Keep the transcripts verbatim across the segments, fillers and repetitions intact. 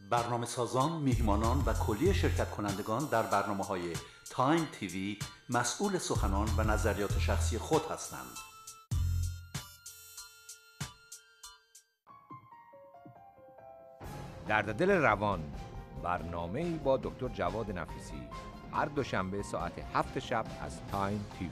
برنامه سازان، میهمانان و کلیه شرکت کنندگان در برنامه‌های تایم تیوی مسئول سخنان و نظریات شخصی خود هستند. درد دل روان، برنامه‌ای با دکتر جواد نفیسی، هر دوشنبه ساعت هفت شب از تایم تیوی.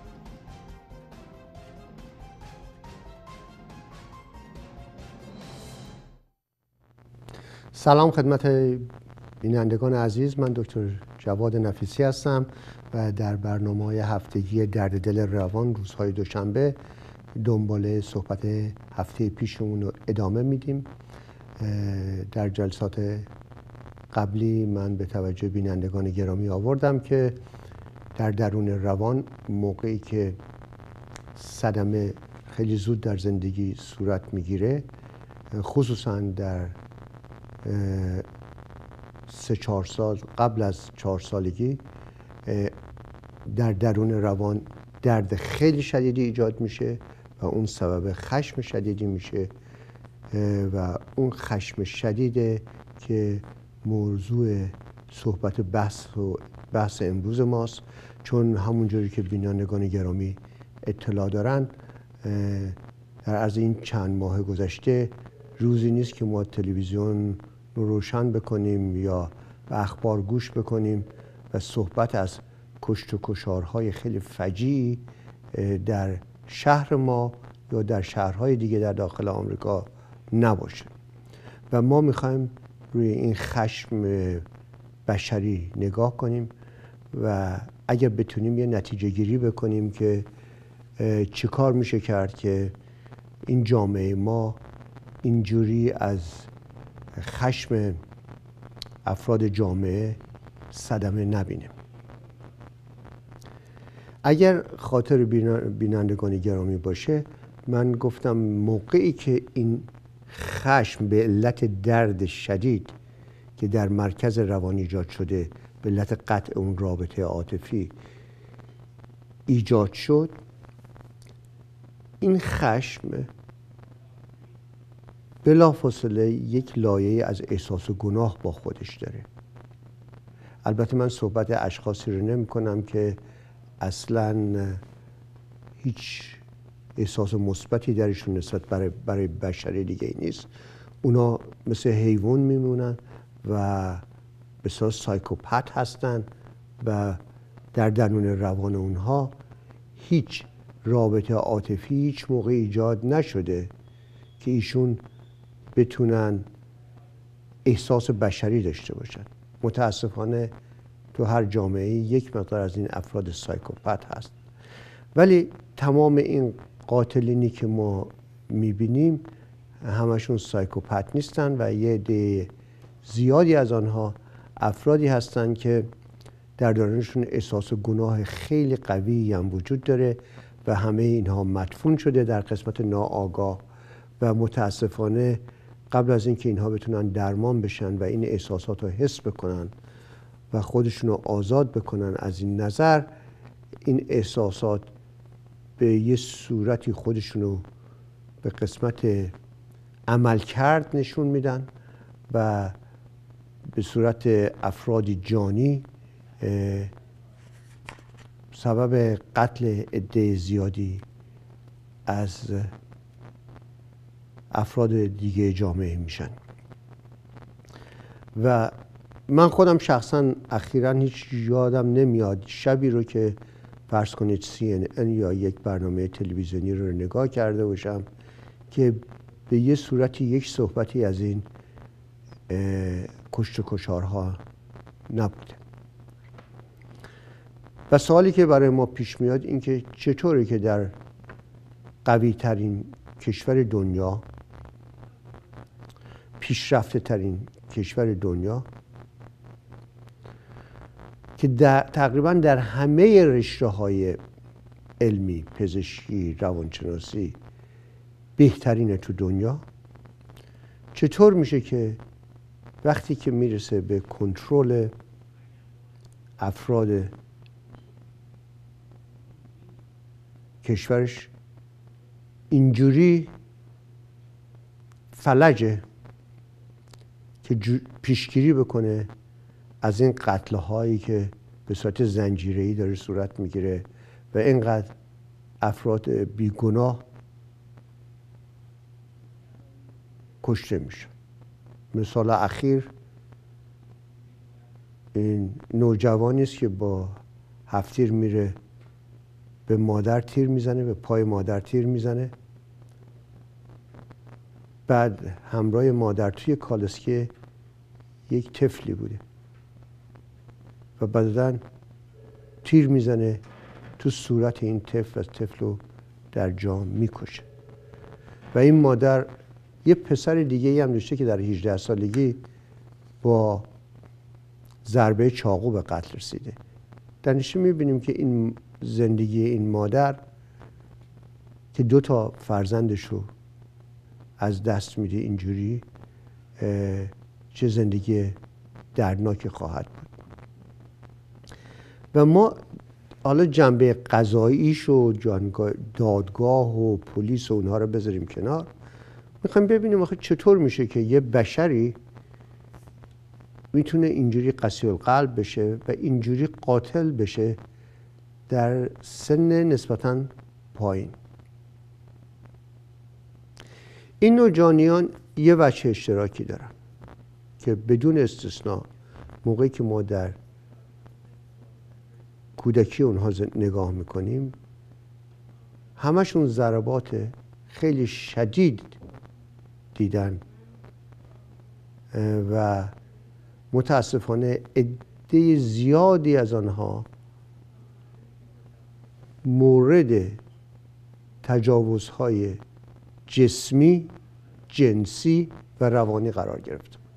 سلام خدمت بینندگان عزیز، من دکتر جواد نفیسی هستم و در برنامه‌های هفتگی درد دل روان روزهای دوشنبه دنباله صحبت هفته پیشمون رو ادامه میدیم. در جلسات قبلی من به توجه بینندگان گرامی آوردم که در درون روان موقعی که صدمه خیلی زود در زندگی صورت میگیره، خصوصا در سه چهار سال قبل از چهار سالگی، در درون روان درد خیلی شدیدی ایجاد میشه و اون سبب خشم شدیدی میشه و اون خشم شدیده که موضوع صحبت بحث و بحث امروز ماست. چون همونجوری که بینندگان گرامی اطلاع دارن، در عرض این چند ماه گذشته روزی نیست که ما تلویزیون رو روشن بکنیم یا به اخبار گوش بکنیم و صحبت از کشت و کشارهای خیلی فجیعی در شهر ما یا در شهرهای دیگه در داخل آمریکا نباشه. و ما میخوایم روی این خشم بشری نگاه کنیم و اگر بتونیم یه نتیجه گیری بکنیم که چه کار میشه کرد که این جامعه ما اینجوری از خشم افراد جامعه صدمه نبینه. اگر خاطر بینندگان گرامی باشه، من گفتم موقعی که این خشم به علت درد شدید که در مرکز روان ایجاد شده، به علت قطع اون رابطه عاطفی ایجاد شد، این خشم بلافاصله یک لایه از احساس گناه با خودش داره. البته من صحبت اشخاصی رو نمی کنم که اصلاً هیچ احساس مثبتی درشون نسبت برای, برای بشر دیگه ای نیست. اونا مثل حیوان میمونن و بسیار سایکوپت هستن و در درون روان اونها هیچ رابطه عاطفی هیچ موقع ایجاد نشده که ایشون بتونن احساس بشری داشته باشن. متاسفانه تو هر جامعه یک مقدار از این افراد سایکوپت هست، ولی تمام این قاتلینی که ما میبینیم همشون سایکوپت نیستن و یه عده زیادی از آنها افرادی هستن که در درونشون احساس گناه خیلی قوی هم وجود داره و همه اینها مدفون شده در قسمت ناآگاه و متاسفانه قبل از اینکه اینها بتونن درمان بشن و این احساسات رو حس بکنن و خودشون رو آزاد بکنن از این نظر، این احساسات به یه صورتی خودشون رو به قسمت عمل کرد نشون میدن و به صورت افرادی جانی سبب قتل عده زیادی از افراد دیگه جامعه میشن. و من خودم شخصا اخیراً هیچ یادم نمیاد شبی رو که فرض کنید سی ان ان یا یک برنامه تلویزیونی رو نگاه کرده باشم که به یه صورتی یک صحبتی از این کشت و کشارها نبوده. و سوالی که برای ما پیش میاد این که چطوره که در قوی ترین کشور دنیا، پیشرفته ترین کشور دنیا که در تقریبا در همه رشته‌های علمی، پزشکی، روانشناسی بهترین تو دنیا، چطور میشه که وقتی که میرسه به کنترل افراد کشورش اینجوری فلجه که پیشگیری بکنه از این قتل هایی که به صورت زنجیره‌ای داره صورت میگیره و اینقدر افراد بیگناه کشته میشه. مثال اخیر این نوجوانی است که با هفتیر میره به مادر تیر میزنه، به پای مادر تیر میزنه، بعد همراه مادر توی کالسکه یک طفلی بوده و بعداً تیر میزنه تو صورت این طفل و طفل رو در جا میکشه. و این مادر یه پسر دیگه هم داشته که در هجده سالگی با ضربه چاقو به قتل رسیده. در نتیجه میبینیم که این زندگی این مادر که دو تا فرزندش رو از دست میده اینجوری چه زندگی دردناکی خواهد بود. و ما حالا جنبه قضاییش و دادگاه و پلیس و اونها رو بذاریم کنار، میخوایم ببینیم آخه چطور میشه که یه بشری میتونه اینجوری قسی القلب بشه و اینجوری قاتل بشه در سن نسبتاً پایین. این نوع جانیان یه وجه اشتراکی دارن که بدون استثناء موقعی که ما در کودکی اونها نگاه میکنیم همشون ضربات خیلی شدید دیدن و متاسفانه عده زیادی از آنها مورد تجاوزهای جسمی، جنسی و روانی قرار گرفته بود.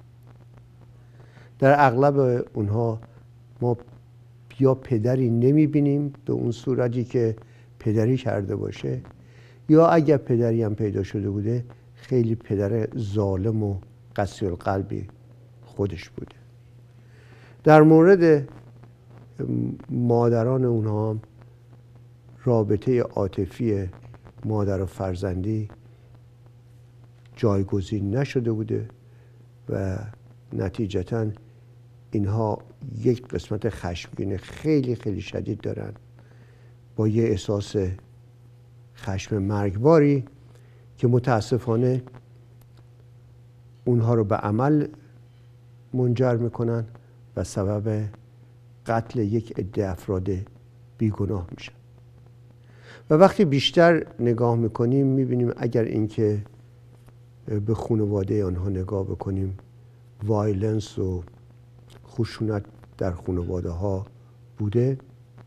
در اغلب اونها ما یا پدری نمیبینیم به اون صورتی که پدری کرده باشه، یا اگر پدری هم پیدا شده بوده خیلی پدر ظالم و قسی القلبی خودش بوده. در مورد مادران اونها هم رابطه عاطفی مادر و فرزندی جایگزین نشده بوده و نتیجتاً اینها یک قسمت خشمگین خیلی خیلی شدید دارن با یه احساس خشم مرگباری که متاسفانه اونها رو به عمل منجر میکنن و سبب قتل یک عده افراد بیگناه میشن. و وقتی بیشتر نگاه میکنیم میبینیم اگر اینکه به خانواده آنها نگاه بکنیم وایلنس و خشونت در خانواده ها بوده،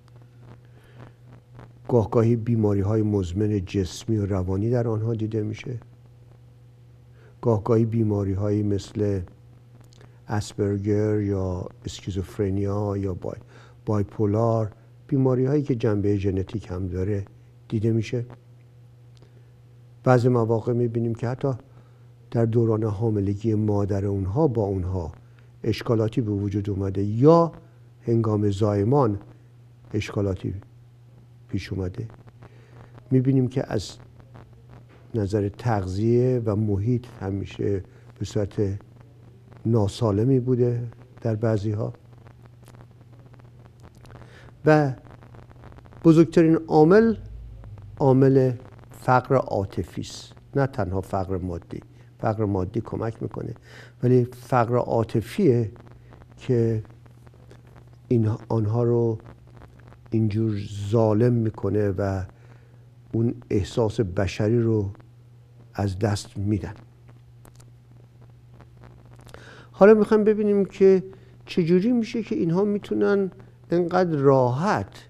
گاهگاهی بیماری های مزمن جسمی و روانی در آنها دیده میشه، گاهگاهی بیماری هایی مثل اسپرگر یا اسکیزوفرنیا یا بای بایپولار، بیماری هایی که جنبه ژنتیک هم داره دیده میشه. بعضی مواقع میبینیم که حتی در دوران حاملگی مادر اونها با اونها اشکالاتی به وجود اومده یا هنگام زایمان اشکالاتی پیش اومده. میبینیم که از نظر تغذیه و محیط همیشه به صورت ناسالمی بوده در بعضی ها. و بزرگترین عامل عامل فقر عاطفی است، نه تنها فقر مادی. فقر مادی کمک میکنه ولی فقر عاطفیه که این آنها رو اینجور ظالم میکنه و اون احساس بشری رو از دست میدن. حالا میخوایم ببینیم که چجوری میشه که اینها میتونن انقدر راحت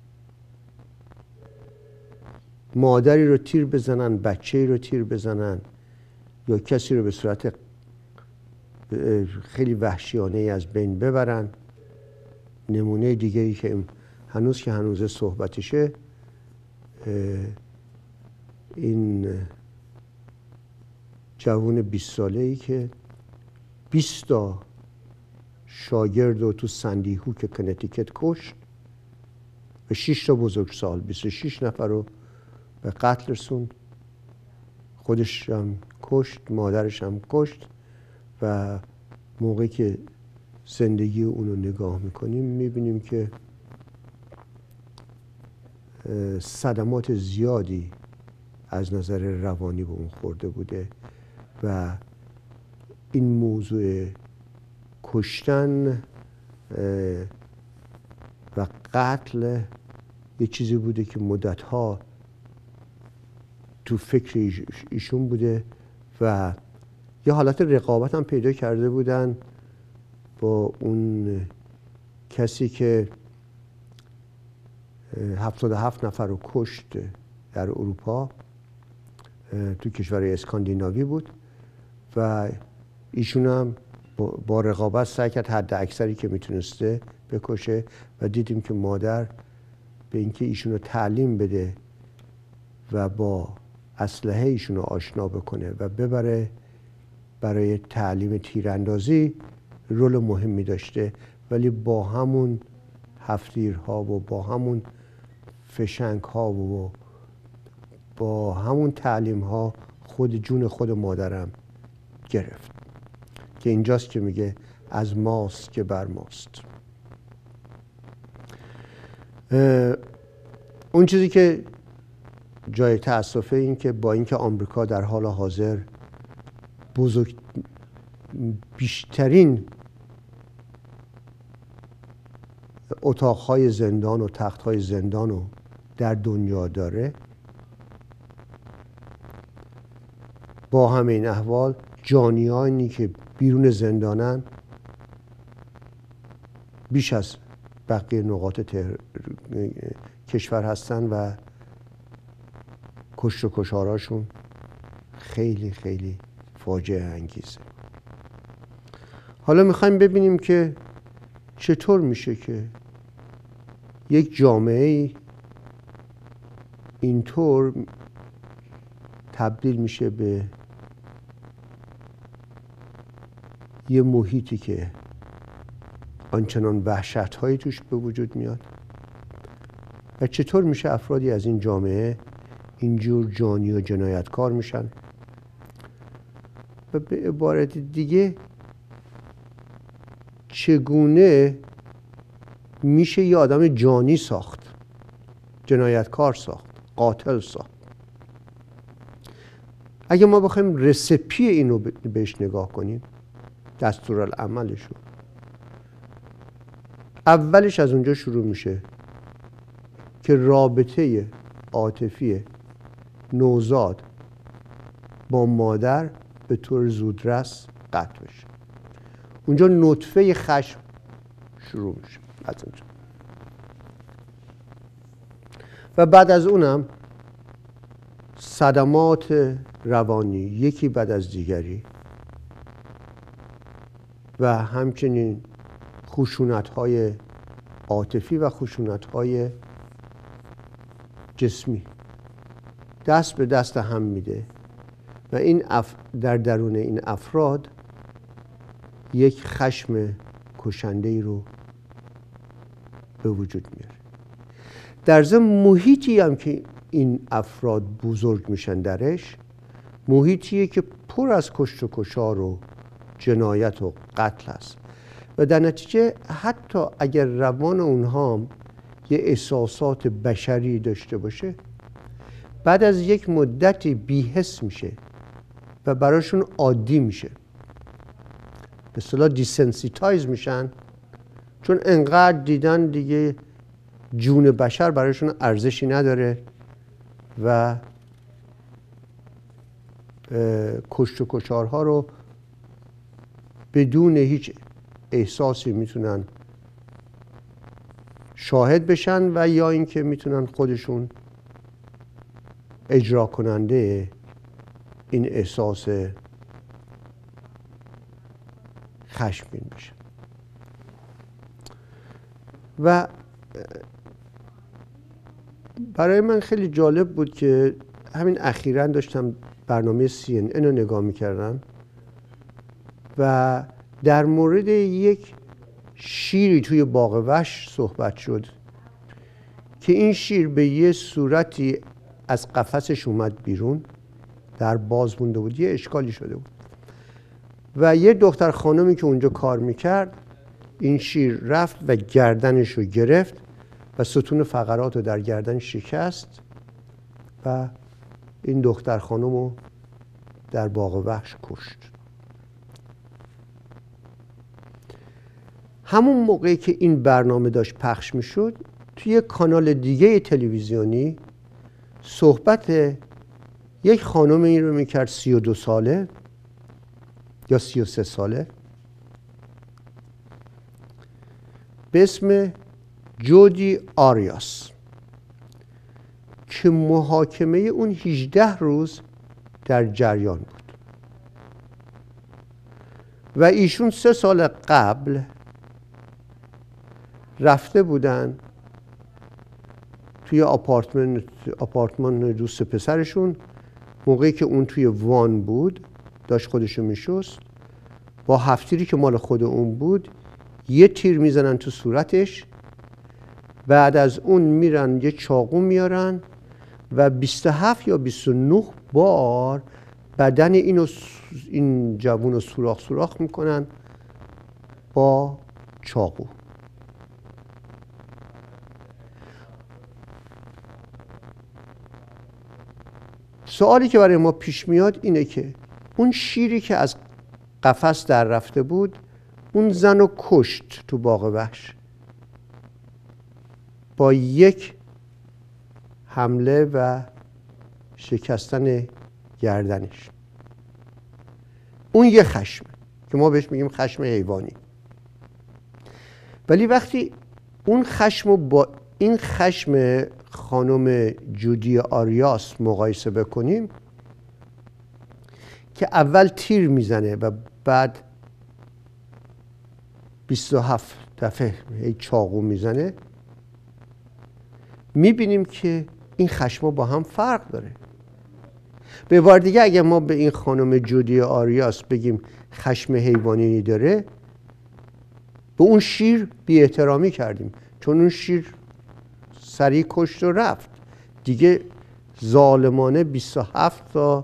مادری رو تیر بزنن، بچه‌ای رو تیر بزنن یا کسی رو به صورت خیلی وحشیانه از بین ببرن. نمونه دیگه‌ای که هنوز که هنوز صحبتشه این جوان بیست ساله‌ای که بیست تا شاگرد رو تو سندی هوک کنتیکت کشت و شش تا بزرگسال بیست و شش نفر رو به قتل رسوند. خودش هم کشت، مادرش هم کشت و موقعی که زندگی اون رو نگاه میکنیم میبینیم که صدمات زیادی از نظر روانی به اون خورده بوده و این موضوع کشتن و قتل یه چیزی بوده که مدتها تو فکر ایشون بوده و یه حالت رقابت هم پیدا کرده بودن با اون کسی که هفتاد و هفت نفر رو کشت در اروپا، تو کشور اسکاندیناوی بود و ایشون هم با رقابت سعی کرد حد اکثری که میتونسته بکشه و دیدیم که مادر به اینکه ایشون رو تعلیم بده و با اسلحه ایشون رو آشنا بکنه و ببره برای تعلیم تیراندازی رول مهمی داشته، ولی با همون هفتیرها و با همون فشنگ ها و با همون تعلیم ها خود جون خود مادرم گرفت که اینجاست که میگه از ماست که بر ماست. اون چیزی که جای تأسفه این که با اینکه آمریکا در حال حاضر بزرگ بیشترین اتاقهای زندان و تختهای زندان رو در دنیا داره، با همه این احوال جانیانی که بیرون زندانن بیش از بقیه نقاط تهر... کشور هستن و کشت و کشاراشون خیلی خیلی فاجعه انگیزه. حالا میخوایم ببینیم که چطور میشه که یک جامعه اینطور تبدیل میشه به یه محیطی که آنچنان وحشت‌هایی توش به وجود میاد و چطور میشه افرادی از این جامعه اینجور جانی و جنایتکار میشن و به عبارت دیگه چگونه میشه یه آدم جانی ساخت، جنایتکار ساخت، قاتل ساخت. اگه ما بخوایم رسپی اینو بهش نگاه کنیم، دستورالعملشو، اولش از اونجا شروع میشه که رابطه عاطفی نوزاد با مادر به طور زودرس قطع بشه. اونجا نطفه خشم شروع میشه از اونجا و بعد از اونم صدمات روانی یکی بعد از دیگری و همچنین خشونت‌های عاطفی و خشونت‌های جسمی دست به دست هم میده و این اف... در درون این افراد یک خشم کشنده‌ای رو به وجود میاره. در ضمن محیطی هم که این افراد بزرگ میشن درش، محیطیه که پر از کشت و کشار و جنایت و قتل است و در نتیجه حتی اگر روان اونها هم یه احساسات بشری داشته باشه، بعد از یک مدتی بی‌حس میشه و براشون عادی میشه، به اصطلاح دیسنسیتایز میشن، چون انقدر دیدن دیگه جون بشر براشون ارزشی نداره و کشت و کشارها رو بدون هیچ احساسی میتونن شاهد بشن و یا اینکه میتونن خودشون اجرا کننده این احساس خشمگین بشن. و برای من خیلی جالب بود که همین اخیراً داشتم برنامه سی ان ان رو نگاه میکردم و در مورد یک شیری توی باغ وحش صحبت شد که این شیر به یه صورتی از قفسش اومد بیرون، در باز مونده بود، یه اشکالی شده بود و یه دختر خانمی که اونجا کار میکرد این شیر رفت و گردنش رو گرفت و ستون فقرات رو در گردن شکست و این دختر خانم رو در باغ وحش کشت. همون موقعی که این برنامه داشت پخش میشد توی کانال دیگه تلویزیونی صحبت یک خانم این رو میکرد سی و دو ساله یا سی و سه ساله به اسم جودی آریاس که محاکمه اون هجده روز در جریان بود و ایشون سه سال قبل رفته بودن توی آپارتمان آپارتمان دوست پسرشون موقعی که اون توی وان بود داشت خودشو میشست با هفتیری که مال خود اون بود یه تیر میزنن تو صورتش بعد از اون میرن یه چاقو میارن و بیست و هفت یا بیست و نه بار بدن اینو این جوون رو سوراخ سوراخ میکنن با چاقو. سوالی که برای ما پیش میاد اینه که اون شیری که از قفس در رفته بود اون زن رو کشت تو باغ وحش با یک حمله و شکستن گردنش. اون یه خشمه که ما بهش میگیم خشم حیوانی. ولی وقتی اون خشم رو با این خشم خانم جودی آریاس مقایسه بکنیم که اول تیر میزنه و بعد بیست و هفت دفعه چاقو میزنه میبینیم که این خشم با هم فرق داره. به بار دیگه اگر ما به این خانم جودی آریاس بگیم خشم حیوانی داره به اون شیر بی احترامی کردیم چون اون شیر سریع کشت و رفت دیگه ظالمانه بیست و هفت تا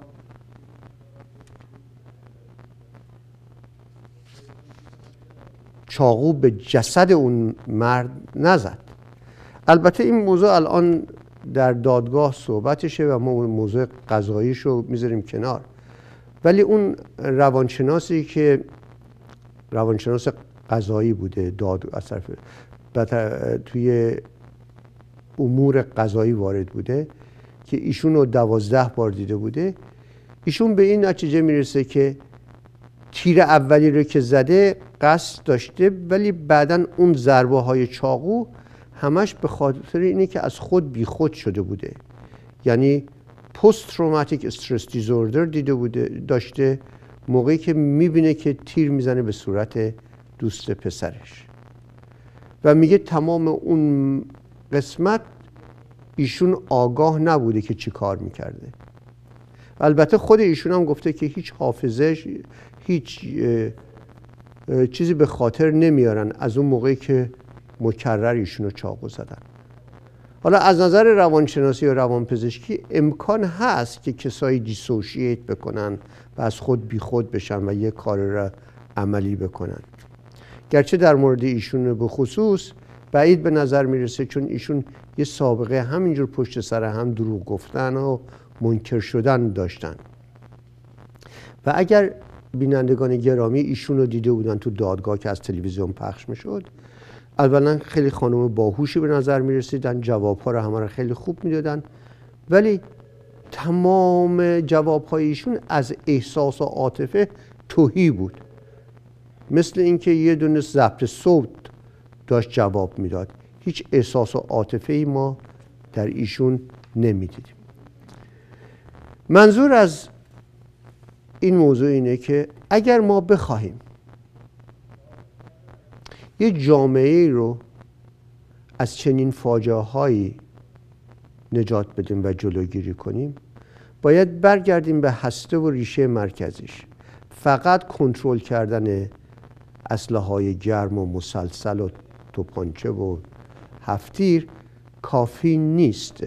چاقو به جسد اون مرد نزد. البته این موضوع الان در دادگاه صحبتشه و ما اون موضوع قضاییشو میذاریم کنار ولی اون روانشناسی که روانشناس قضایی بوده داد اثر توی امور قضایی وارد بوده که ایشون رو دوازده بار دیده بوده ایشون به این نتیجه میرسه که تیر اولی رو که زده قصد داشته ولی بعداً اون ضربه های چاقو همش به خاطر اینه که از خود بی خود شده بوده یعنی پست تروماتیک استرس دیزوردر دیده بوده داشته موقعی که میبینه که تیر میزنه به صورت دوست پسرش و میگه تمام اون قسمت ایشون آگاه نبوده که چی کار میکرده. البته خود ایشون هم گفته که هیچ حافظه هیچ چیزی به خاطر نمیارن از اون موقعی که مکرر ایشون رو چاقو زدن. حالا از نظر روانشناسی و روانپزشکی امکان هست که کسایی دیسوشییت بکنن و از خود بی خود بشن و یه کار را عملی بکنن گرچه در مورد ایشون به خصوص بعید به نظر میرسه چون ایشون یه سابقه همینجور پشت سر هم دروغ گفتن و منکر شدن داشتن و اگر بینندگان گرامی ایشون رو دیده بودن تو دادگاه که از تلویزیون پخش میشد اولا خیلی خانم باهوشی به نظر میرسیدن جوابها رو همه رو خیلی خوب میدادن ولی تمام جوابهای ایشون از احساس و عاطفه تهی بود مثل اینکه یه دونه ضبط صوت داشت جواب میداد هیچ احساس و عاطفه‌ای ما در ایشون نمیدیدیم. منظور از این موضوع اینه که اگر ما بخواهیم یه جامعه رو از چنین فاجعه هایی نجات بدیم و جلوگیری کنیم باید برگردیم به هسته و ریشه مرکزیش. فقط کنترل کردن اسلحه های گرم و مسلسل و توپانچه و هفتیر کافی نیست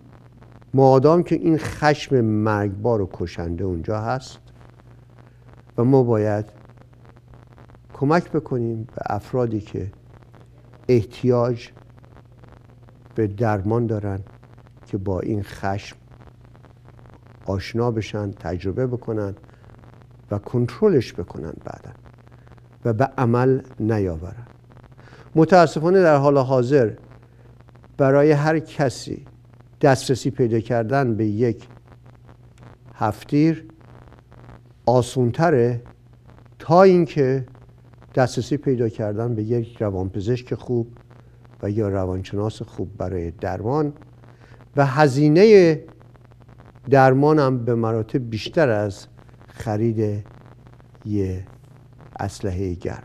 مادام که این خشم مرگبار و کشنده اونجا هست و ما باید کمک بکنیم به افرادی که احتیاج به درمان دارن که با این خشم آشنا بشن، تجربه بکنن و کنترلش بکنن بعداً و به عمل نیاورن. متاسفانه در حال حاضر برای هر کسی دسترسی پیدا کردن به یک هفتیر آسان‌تره تا اینکه دسترسی پیدا کردن به یک روانپزشک خوب و یا روانشناس خوب برای درمان و هزینه درمان هم به مراتب بیشتر از خرید یه اسلحه گرم.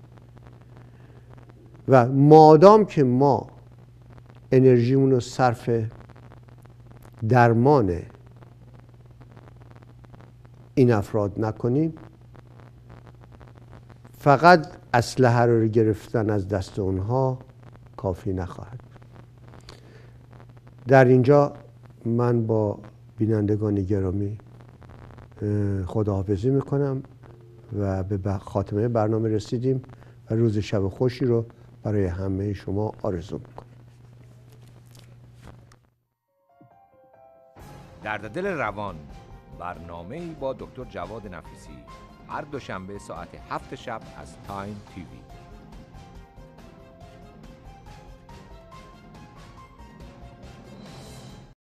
و مادام که ما انرژیمون رو صرف درمان این افراد نکنیم، فقط اسلحه رو گرفتن از دست اونها کافی نخواهد. در اینجا من با بینندگان گرامی خداحافظی میکنم و به خاتمه برنامه رسیدیم و روز شب خوشی رو برای همه شما آرزو میکنم. درد دل روان، برنامه‌ای با دکتر جواد نفیسی، هر دوشنبه ساعت هفت شب از تایم تیوی.